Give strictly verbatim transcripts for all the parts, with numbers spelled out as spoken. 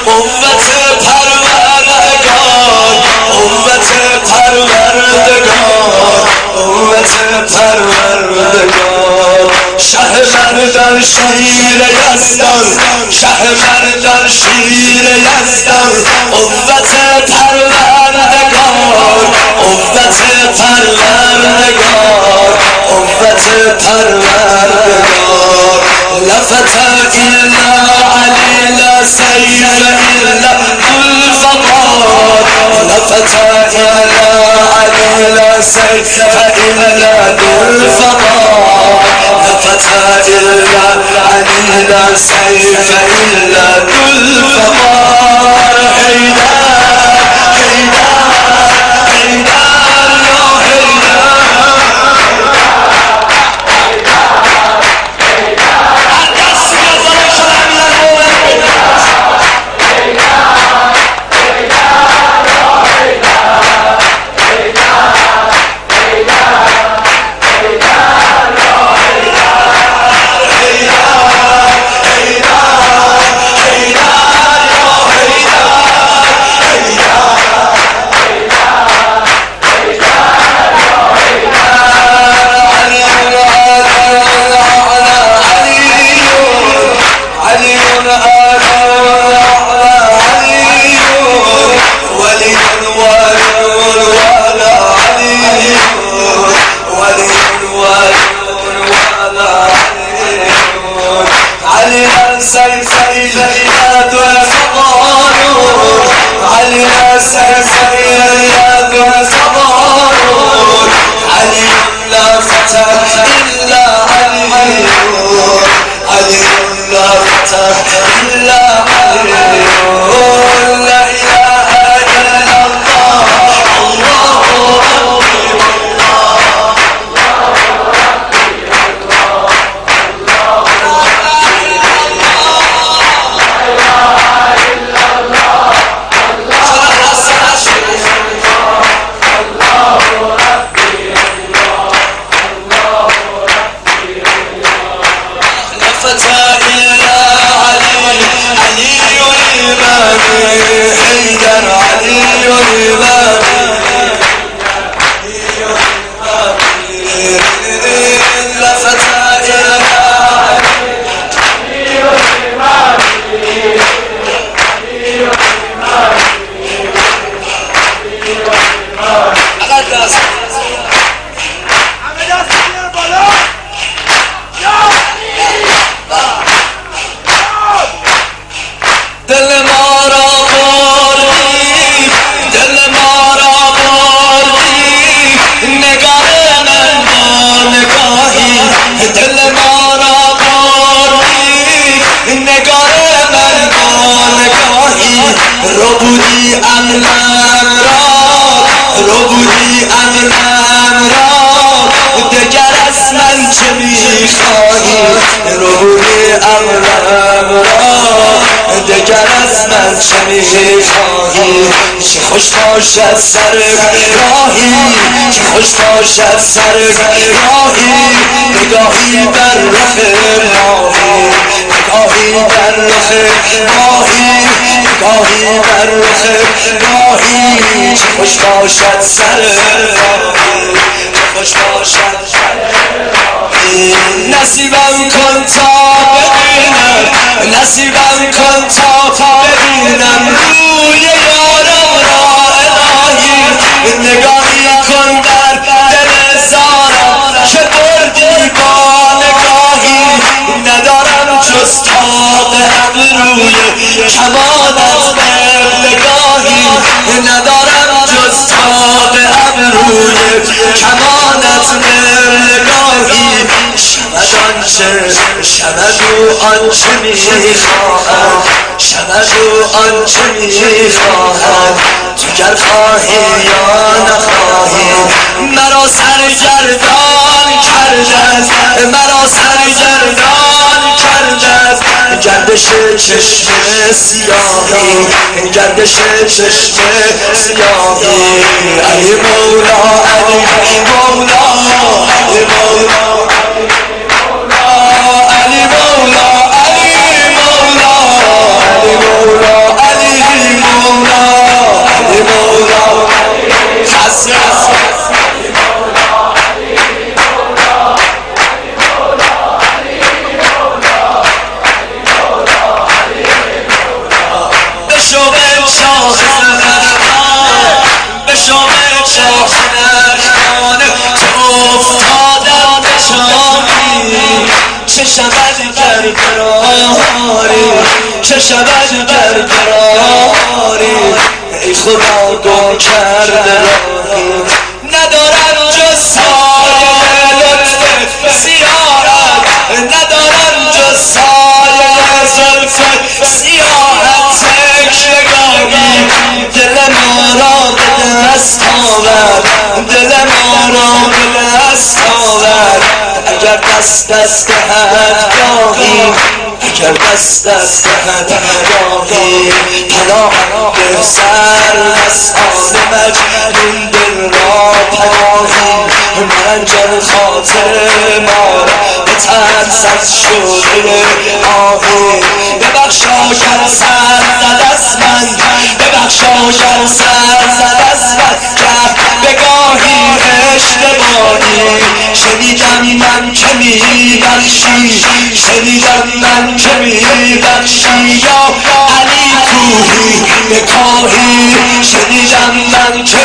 امت پروردگار امت پروردگار امت پروردگار شه مردان شیر یزدان شه مردان شیر یزدان امت پروردگار امت پروردگار امت پروردگار لفت إلا علي لا سيف إلا الفقار لفت إلا علي لا سيف إلا الفقار لفت إلا علي لا سيف إلا الفقار حيدر حيدر حيدر يا چه خوش باشد سر راهی چه خوش باشد سر راهی نگاهی در رخ ماهی نگاهی در رخ ماهی نگاهی در رخ ماهی چه خوش باشد سر راهی چه خوش باشد سر راهی نصیبم کن تا ببینم نصیبم کن تا ببینم روی یارم را الهی نگاهی کن در دل زارم که بردی با نگاهی ندارم جز طاق ابروی کمانت نگاهی ندارم جز طاق ابروی کمانت نگاهی شمد آنچه شمد و آنچه میخواهم شمد و آنچه میخواهم تو گر خواهی یا نخواهی مرا سرگردان کردت مرا سرگردان کردت گردش چشم سیاهی گردش چشم سیاهی ای مولا ای مولا ای مولا علی مولا علی مولا علی مولا علی چه شود گر براری چه شود گر براری ای خدا گم کرده راهی ندارم جز سایه لطف سیاحت ندارم جز سایه زلف سیاحت تکرگاهی دل ما را به دست آورد دل ما را به دست آورد اگر دست دست دهد گاهی اگر دست دست دهد گاهی پناه به سر از آن مجنون دل را پناهی مرنجان خاطر ما به ترس از شعله آهی ببخشا گر سر زد از من ببخشا گر سر زد از من که بگاهی اشتباهی شنیدم من که میبخشی شنیدم من که میبخشی یا علی کوهی بکاهی شنیدم من که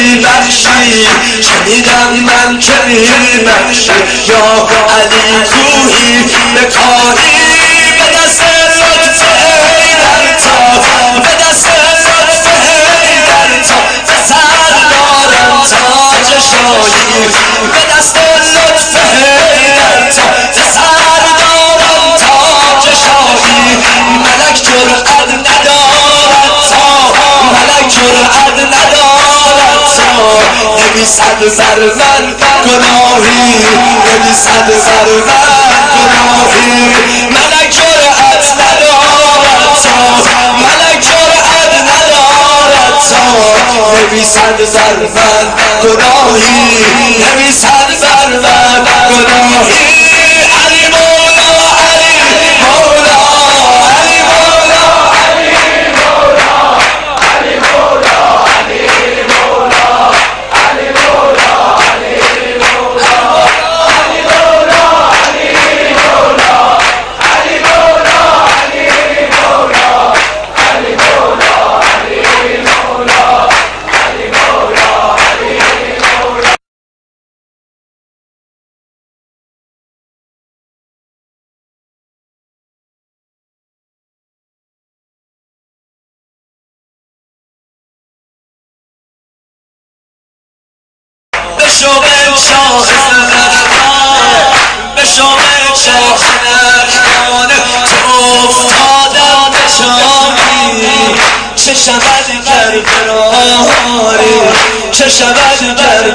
میبخشی شنیدم من که میبخشی یا علی کوهی بکاهی به دست لطف حیدر تا به دست لطف حیدر تا سر دارم تاج شاهی به دست لطف حیدر تا سر دارم تاج شاهی ملک جرأت ندارد تا ملک جرأت ندارد تا نویسد بر من گناهی نویسد بر من گناهی ملک جرأت ندارد تا ملک جرأت ندارد تا نویسد بر من گناهی نویسد بر من گناهی علی مولا علی مولا علی مولا علی مولا علی مولا علی مولا علی مولا علی مولا علی مولا علی مولا علی مولا علی مولا علی مولا علی مولا علی مولا علی مولا بشو به شاه زنخان بشو به شاه زنخان تو افتادم به شامی چه شود گر براری چه شود گر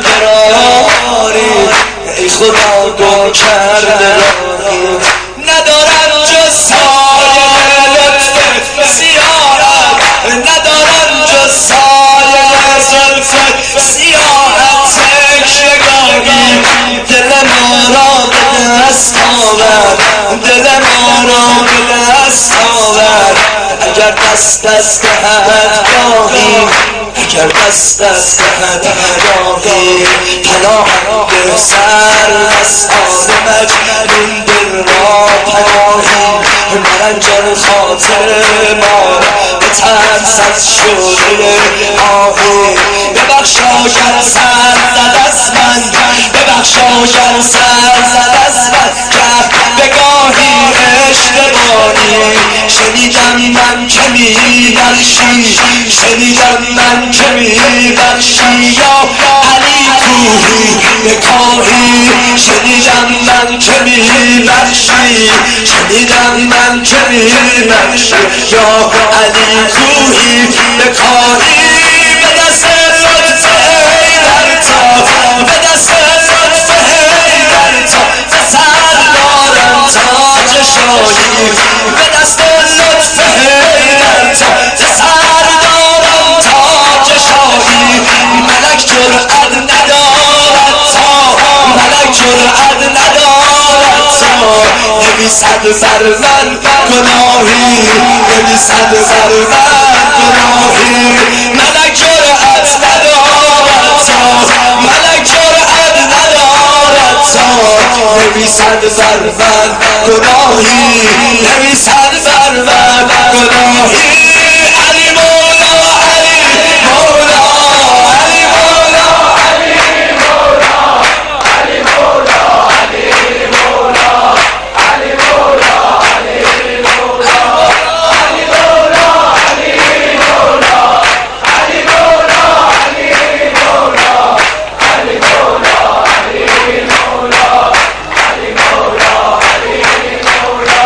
براری ای خدا گم کرده راهی ندارم جز سایه لطف سیاحت ندارم جز سایه زلف سیاحت تکرگاهی دل ما را به دست آورد دل ما را به دست آورد اگر دست دست دهد گاهی اگر دست دست دهد گاهی پناه به سر از آن مجنون دل را پناهی مرنجان خاطر ما به ترس از شعله آهی ببخشا گر سر زد از من ببخشا گر سر زد از من که بگاهی اشتباهی شنیدم من که میبخشی شنیدم من که میبخشی یا علی کوهی بکاهی شنیدم من که میبخشی شنیدم من که میبخشی یا علی کوهی بکاهی به دست لطف حیدر تا به دست لطف حیدر تا سر دارم تاج شاهی به دست لطف حیدر تا سر دارم تاج شاهی ملک جرأت ندارد تا ملک جرأت ندارد تا نویسد بر من گناهی نویسد بر من گناهی ملک جرأت ندارد تا نویسد بر من گناهی، نویسد بر من گناهی. علی مولا علی مولا علی مولا علی مولا علی مولا علی مولا علی مولا علی مولا علی مولا علی مولا علی مولا علی مولا علی مولا علی مولا علی مولا علی مولا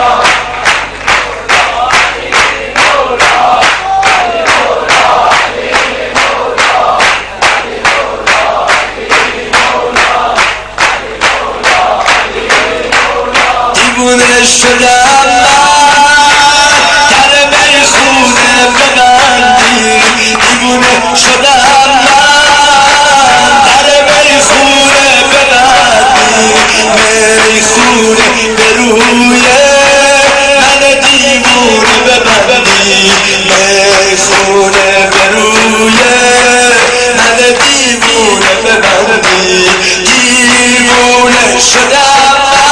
دیوونه شدم من در میخونه ببندی، دیوونه شدم من در میخونه ببندی، میخونه به روی من دیوونه ببندی، میخونه به روی من دیوونه ببندی. دیوونه شدم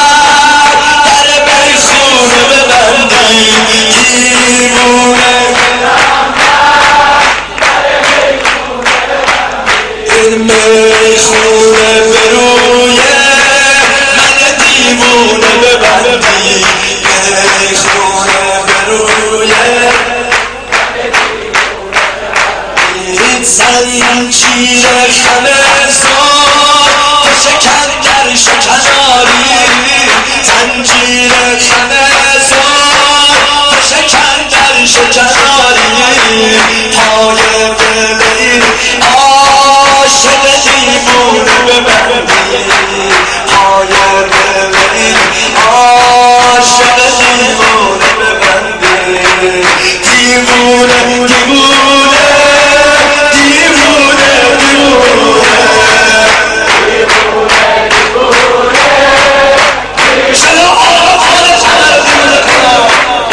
میخونه به روی من دیوونه ببندی، میخونه به روی این زنجیر همه زار تو شکن در شکناری، زنجیر همه زار تو شکن در شکناری. پای ببین عاشق دیوونه ببندی، پای ببین عاشق دیوونه ببندی. دیوونه دیوونه دیوونه دیوونه شلو آقا خودش همه دیوونه کنم.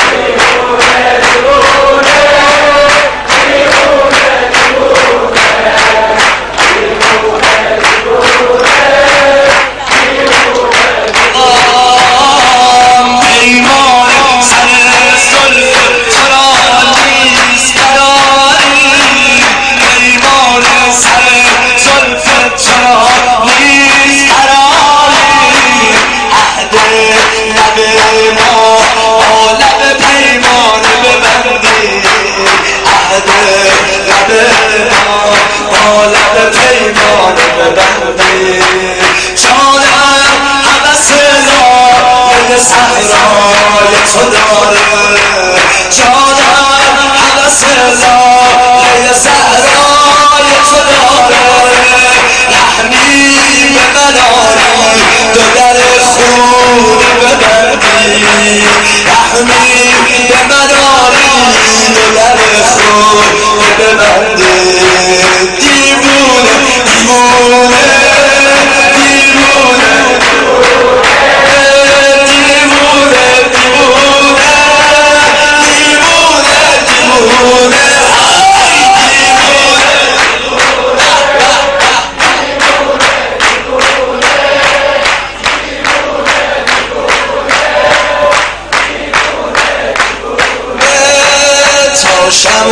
صحرای تو داره جانم، حوث لایه صحرای تو داره. رحمی به من آری دو در خون ببندی، رحمی به من آری دو در خون ببندی. دیوونه دیوونه دیوونه شمع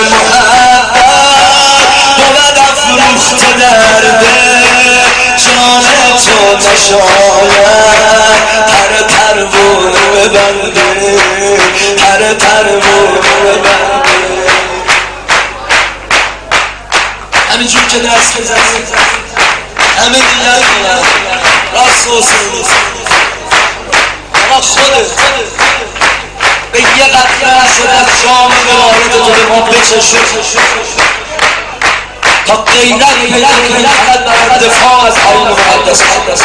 محبت بود افروخت در دل، جان تو نشاید پر تربونه ببنده، پر تربونه ببنده. همینجور که دست بزنید همه دیگر کنن راست و سروس اما خودت به یه قطره شد از جام وارد تو به ما بچشون تا غیرت پیدا کنی فقط برای دفاع از آیین مقدس.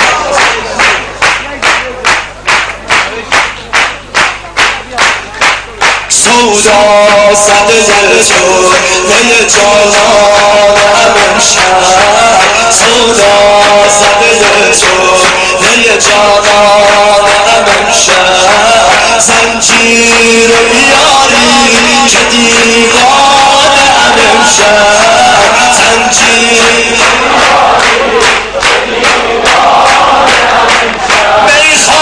سودا زده دل تو دل جانان امشب، سودا زده دل تو دل جانان امشب. زنجیر بیاری که دیوان امشب، زنجیر بیاری که دیوان امشب.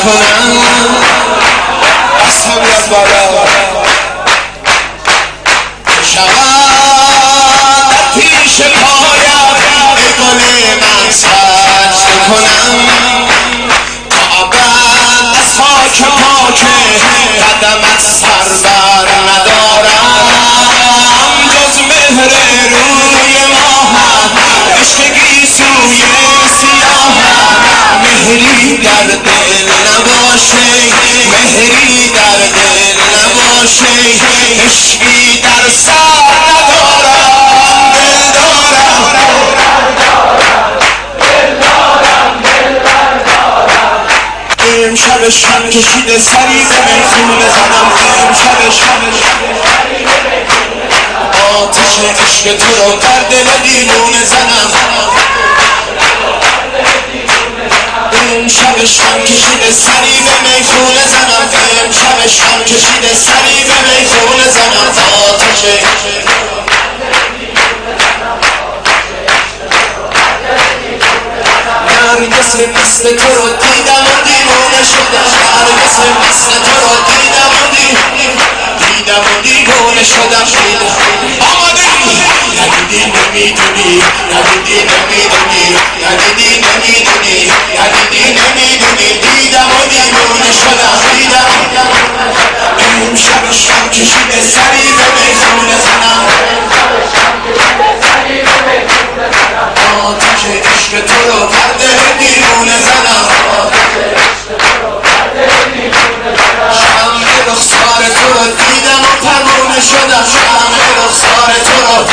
کنم دست هم بیاد بالا شود پیش پایم ای گل من سجده کنم تا ابد از خاک پاک قدمت سر بر ندارم جز مهر روی ماهم عشق گیسوی سیاهم مهری در دل نباشه مهری در دل نباشه عشقی در سر ندارم دل دارم امشب شب کشیده سری به میخونه زنم امشب شب آتش عشق تو رو در دل دیوونه زنم امشب شب کشیده سری به میخونه زنم امشب شب کشیده سری به میخونه زنم آتش نرگس مثل تو رو دیدم و دیوونه شدم نرگس مثل تو رو دیدم و دیدم و دیوونه شدم آماده ندیدی نمیدونی ندیدی نمیدونی ندیدی نمیدونی ندیدی نمیدونی دیدم و دیوونه شدم دیدم امشب شب کشیده سری به میخونه زنم آتش عشق تو رو در دل دیوونه زنم شمع رخسار تو رو دیدم و پروانه شدم شمع رخسار تو رو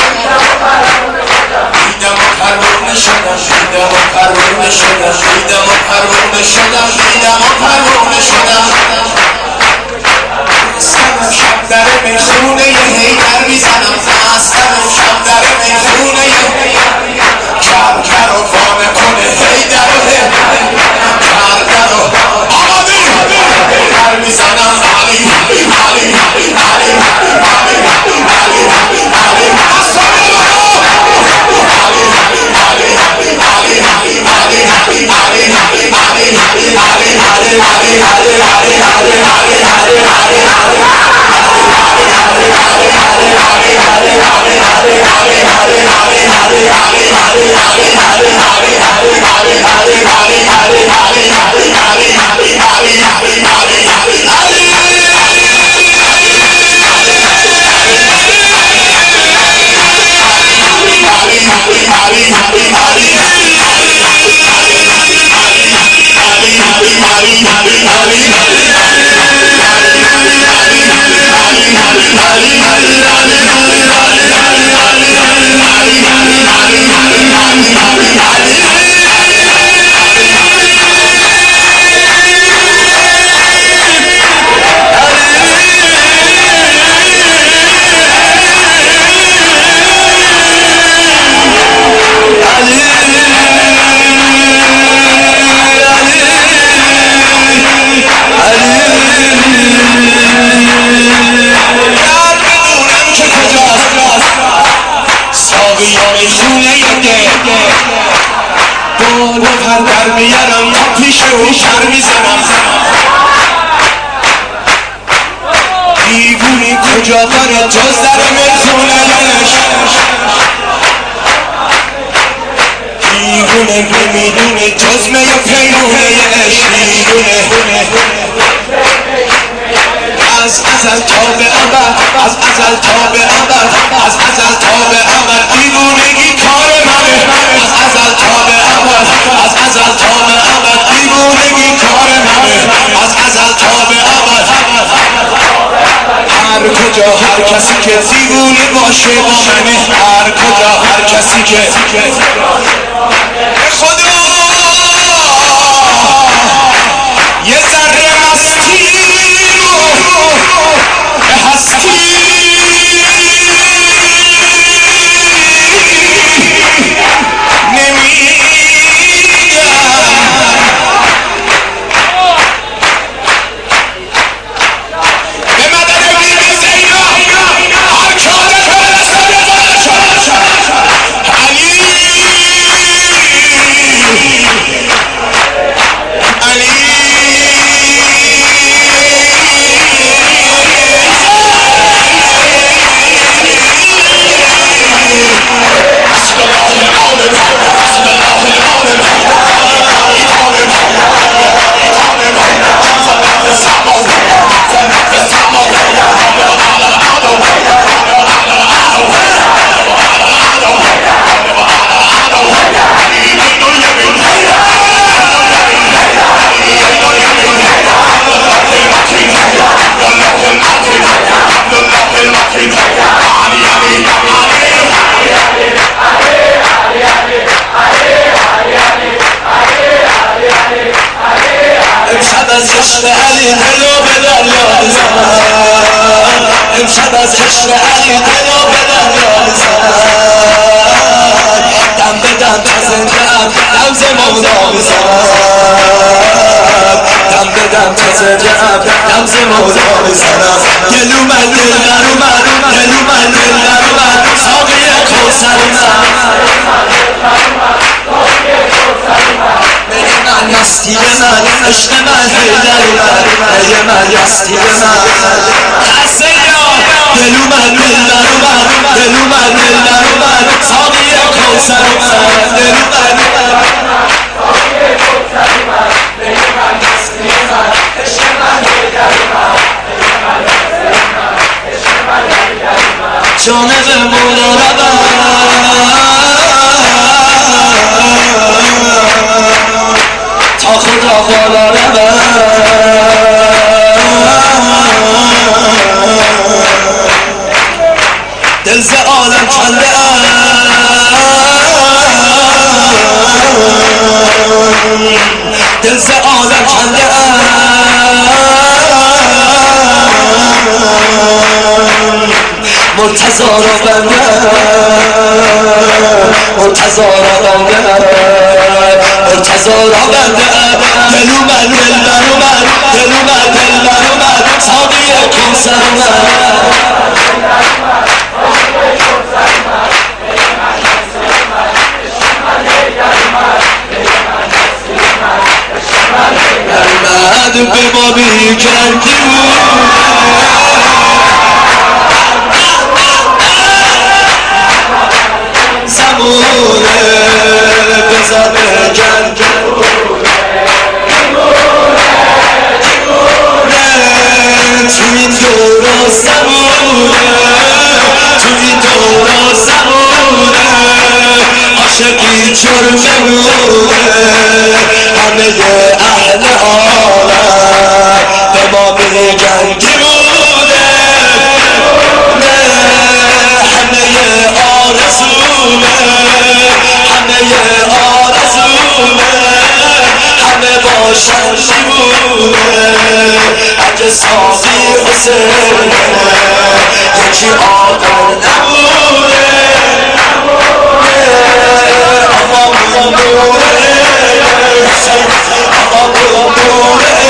دیدم و پروانه شدم دیدم و پروانه شدم دیدم و پروانه شدم دیدم و پروانه شدم مستم شب در میخونه یه هیدر میزنم مستم شب در میخونه یه کر کر و وانه کنه هیدر و کر کر و آماده هیدر میزنم علی علی علی علی علی علی علی علی میارم تا پیش او شر میزنم دیوونی کجا داره جز در میخونهش دیوونه نمیدونه جز می و پیمونهش دیوونه از ازل تا به ابد از ازل تا به ابد از ازل تا به ابد دیوونگی کار منه از ازل تا به ابد از ازل تا به ابد دیوونگی کار منه از ازل تا به ابد هر کجا هر کسی که دیوونه باشه با منه هر کجا هر کسی که خدا یه ذره مستی به هستی امشب از عشق علی دلو به دریا بزن امشب از عشق علی دلو به دریا بزن دم به دم زنده دم ز مولا بزن دم به دم زنده دم ز مولا بزن گلو من دل برو من گلو من دل برو من ساقی کوثر من یاستی من عشق من حیدر من ای من یاستی من دلو من دل برو من دلو من دل برو من ساقی کوثر من دلو من جانب مولا تا خدا بالا دل ز عالم کنده دل ز عالم کنده مرتضی را بنده مرتضی را بنده مرتضی را بنده دلو من دل برو من دلو من دل برو من ساقی کوثر من نرمد به ما بیکردی زمونه بزده گرد تو این دورا زمونه تو این دورا زمونه عاشقی جرمونه همه اهل عالم به ما میگن دیوونه همه آرزومه همه آرزومه همه باشن دیوونه اگه ساقی حسینه یکی آقا نمونه آقا نمونه آقا نمونه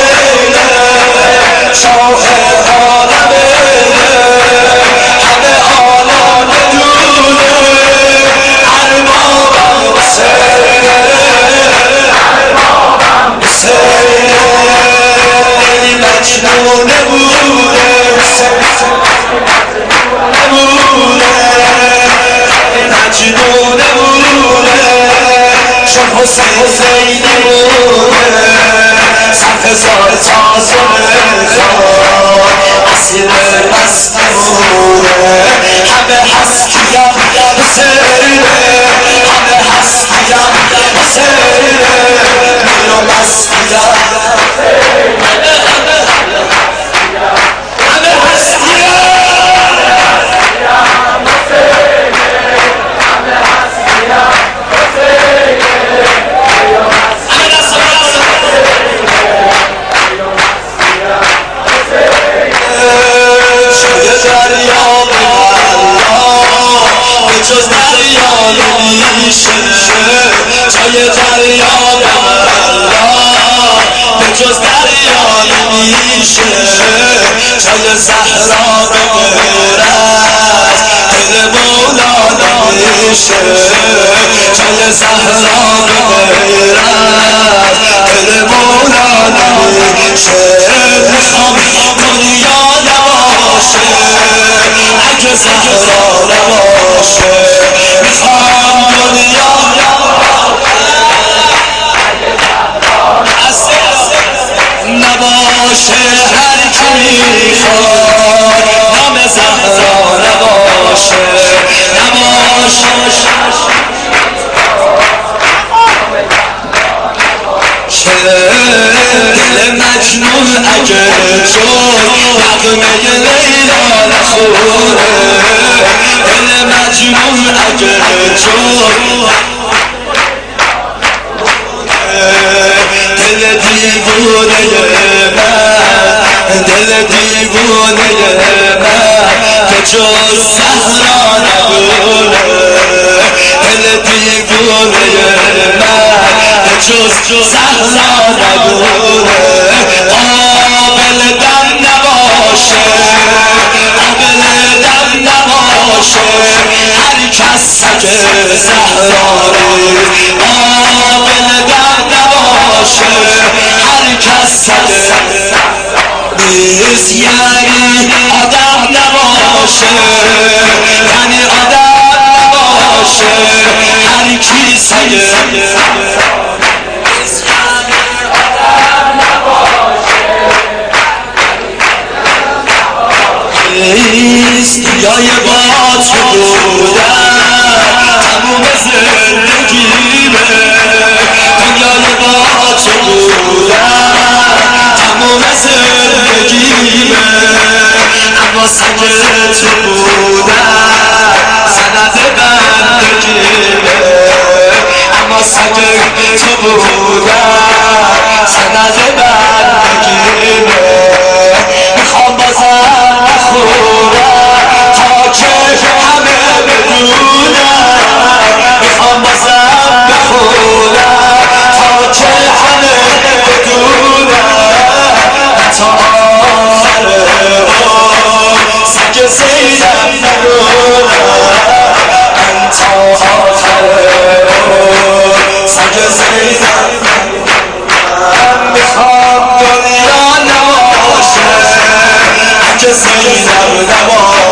شاه عالمه همه عالم دونه اربابم حسین اربابم حسین دلی مجنونه بوده نمونه مجنونه بوده چون حسین زیدی بوده صف هزار تازه میخواد اسیر مستمونه همه هستیم حسینه همه هستیم حسینه میرو مستیم همه همه هستیم جای دریا به جز دریا نمیشه جای زهرا به غیر از دل مولا نمیشه جای زهرا به غیر از دل مولا نمیشه میخوام دنیا نباشه اگه زهرا نباشه میخوام دنیا نباشه هر کی میخواد نام زهرا نباشه نباشه دل مجنون اگه شد نغمه لیلا نخوره دل مجنون اگه شد دل دیوونه دیوونه من دل دیوونه من که جز زهرا ندونه دل دیوونه من جز زهرا ندونه قابل دم نباشه قابل دم نباشه هر کس سگ زهرا نیست قابل دم نباشه هر کس سگ نیست یعنی آدم نباشه یعنی آدم نباشه هر کی سگ دنیای با تو بودن تموم زندگیمه دنیای با تو بودن تموم زندگیمه اما سگ تو بودن سند بندگیمه اما سگ تو بودن سند بندگیمه میخوام بازم بخورم تا که همه بدونم میخوام بازم بخورم تا که همه بدونم تا آخر عمر سگ زینب نگونم من تا آخر عمر سگ زینب نگونم میخوام دنیا نباشه که زینب نباشه